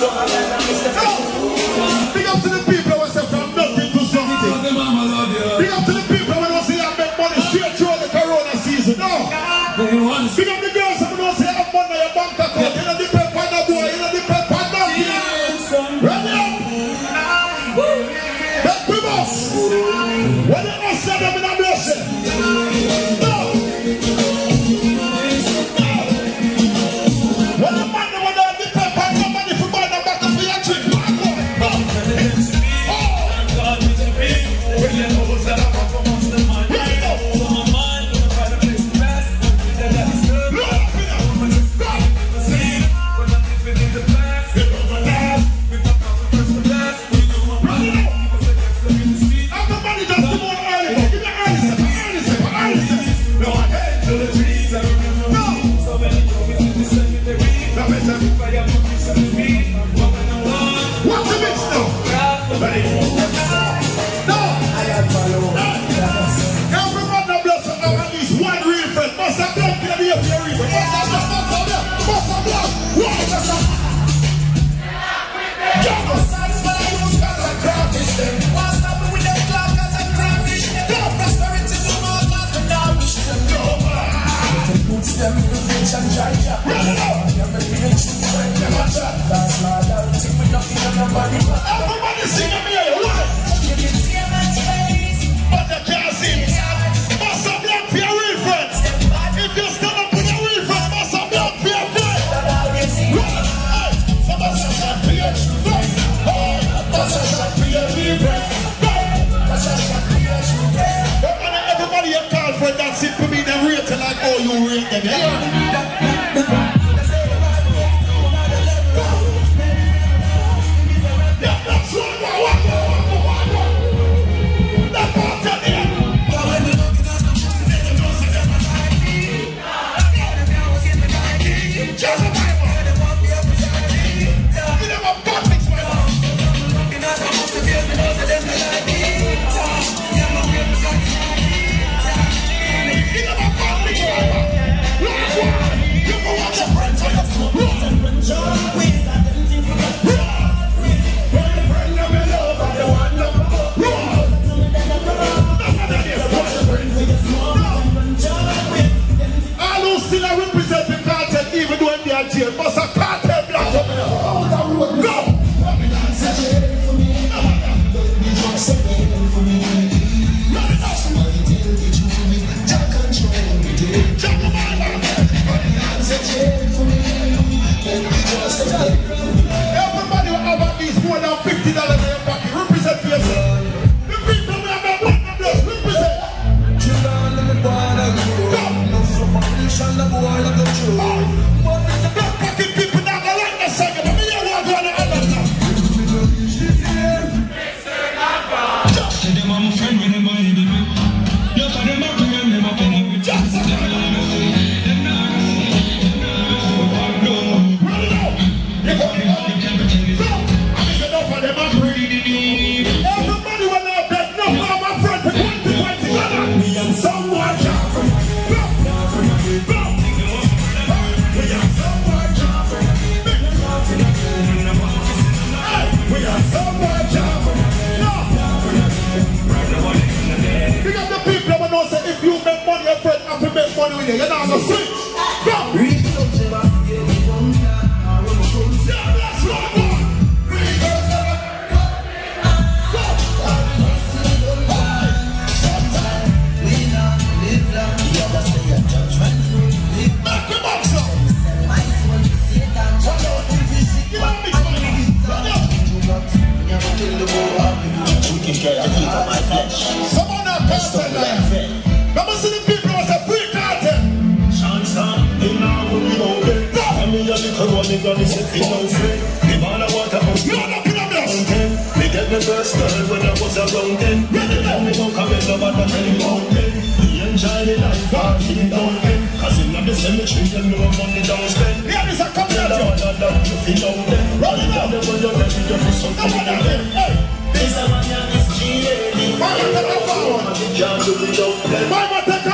Big up to the people who say from nothing to something. Big up to the people who don't say I make money straight through the corona season. No. Big up the girls who don't say I have money in your bank account. You know the pep on the boy, you know the pep on the boy. Ready up. Let's move us. When the us said them in a blessing. No. When the man who don't the pep on the money for buy the back of your trip. Everybody sing me here, what? You can see him at face, but you can't see him. Must have blood for your real friends. If you stand up with your real friends, must have blood for your friends. Must have shot for your true friends. Must have shot for your real friends. Must have shot for your true friends. Everybody you call friend, that's it for me, they rate it like how you rate them, yeah? Must have cartel black up in the road. Go! Everybody will have at least more than $50 in your pocket. Represent for yourself. The people will have one of those. Represent. You're not gonna switch. Go! Someone else can't say that. Let me see the people who say free cartel. The first girl when I was around then. Me don't come in over the telling mountain. We enjoy the life party down then. Cause in the cemetery them no money don't spend. Yeah, this a couple of jobs. You feel out then. Run it down. When you're ready to do something again. This a man is G-A-D. Mama take a phone. Mama take a